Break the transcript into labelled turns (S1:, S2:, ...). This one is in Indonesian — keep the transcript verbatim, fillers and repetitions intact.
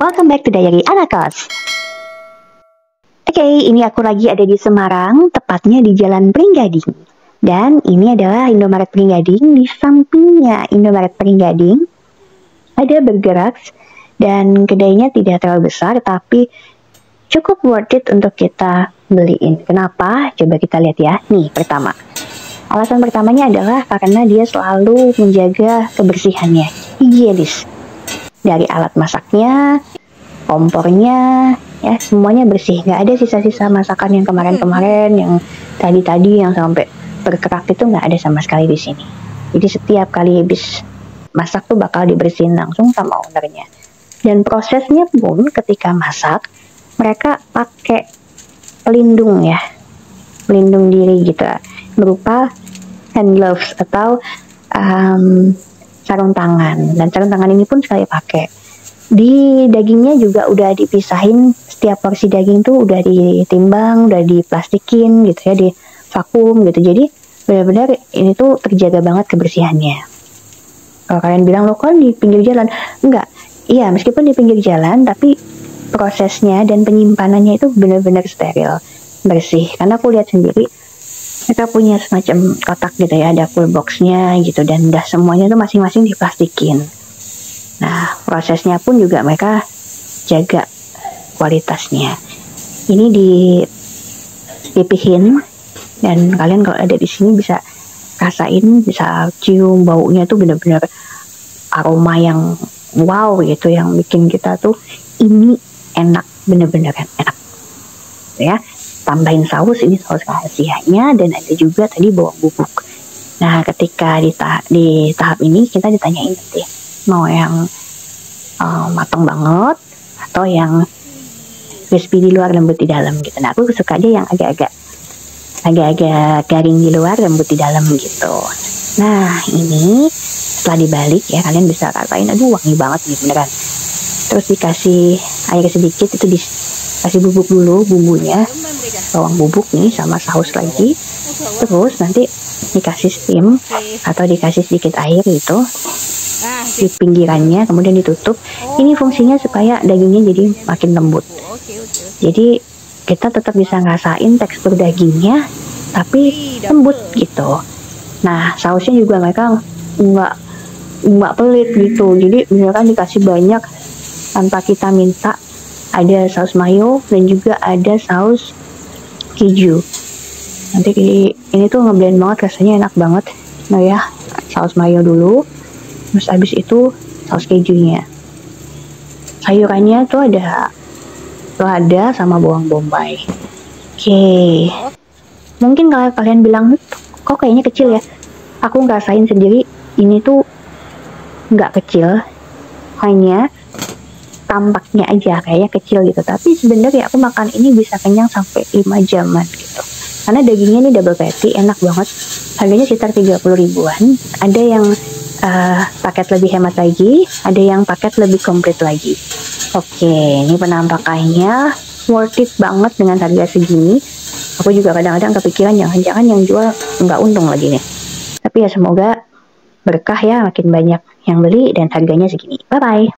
S1: welcome back to Diary Anak Kos. Oke, okay, ini aku lagi ada di Semarang, tepatnya di Jalan Pringgading. Dan ini adalah Indomaret Pringgading. Di sampingnya Indomaret Pringgading ada bergerak dan kedainya tidak terlalu besar, tapi cukup worth it untuk kita beliin. Kenapa? Coba kita lihat ya. Nih, pertama. Alasan pertamanya adalah karena dia selalu menjaga kebersihannya, higienis. Dari alat masaknya, kompornya, ya semuanya bersih. Nggak ada sisa-sisa masakan yang kemarin-kemarin, yang tadi-tadi yang sampai berkerak itu nggak ada sama sekali di sini. Jadi setiap kali habis masak tuh bakal dibersihin langsung sama ownernya. Dan prosesnya pun ketika masak, mereka pakai pelindung ya, pelindung diri gitu, berupa hand gloves atau um, sarung tangan. Dan sarung tangan ini pun sekali pakai. Di dagingnya juga udah dipisahin, setiap porsi daging tuh udah ditimbang, udah diplastikin gitu ya, di vakum gitu. Jadi benar-benar ini tuh terjaga banget kebersihannya. Kalau kalian bilang lo kan di pinggir jalan, enggak. Iya, meskipun di pinggir jalan, tapi prosesnya dan penyimpanannya itu benar-benar steril, bersih. Karena aku lihat sendiri, mereka punya semacam kotak gitu ya, ada full boxnya gitu, dan udah semuanya tuh masing-masing diplastikin. Nah, prosesnya pun juga mereka jaga kualitasnya. Ini dipipihin, dan kalian kalau ada di sini bisa rasain, bisa cium baunya tuh benar-benar aroma yang wow gitu, yang bikin kita tuh ini enak, bener-bener enak ya. Tambahin saus, ini saus rahasianya, dan ada juga tadi bawang bubuk. Nah, ketika di, ta di tahap ini kita ditanyain nanti mau yang uh, matang banget atau yang crispy di luar, lembut di dalam gitu. Nah, aku suka aja yang agak-agak agak-agak garing di luar, lembut di dalam gitu. Nah, ini setelah dibalik ya, kalian bisa rasain, aduh wangi banget nih beneran. Terus dikasih air sedikit, itu dikasih bubuk dulu, bumbunya, bawang bubuk nih sama saus lagi. Terus nanti dikasih steam atau dikasih sedikit air gitu di pinggirannya, kemudian ditutup. Ini fungsinya supaya dagingnya jadi makin lembut. Jadi kita tetap bisa ngerasain tekstur dagingnya, tapi lembut gitu. Nah, sausnya juga mereka nggak nggak pelit gitu. Jadi misalkan dikasih banyak tanpa kita minta. Ada saus mayo dan juga ada saus keju. Nanti ini tuh ngeblend banget, rasanya enak banget. Nah ya, saus mayo dulu, terus abis itu saus kejunya. Sayurannya tuh ada lada sama bawang bombay. Oke, okay. Mungkin kalau kalian bilang kok kayaknya kecil ya, aku ngerasain sendiri ini tuh nggak kecil, hanya tampaknya aja kayaknya kecil gitu, tapi sebenarnya aku makan ini bisa kenyang sampai lima jaman gitu. Karena dagingnya ini double patty, enak banget. Harganya sekitar tiga puluh ribuan. Ada yang uh, paket lebih hemat lagi, ada yang paket lebih komplit lagi. Oke, ini penampakannya worth it banget dengan harga segini. Aku juga kadang-kadang kepikiran jangan-jangan yang jual nggak untung lagi nih. Tapi ya semoga berkah ya, makin banyak yang beli dan harganya segini. Bye-bye.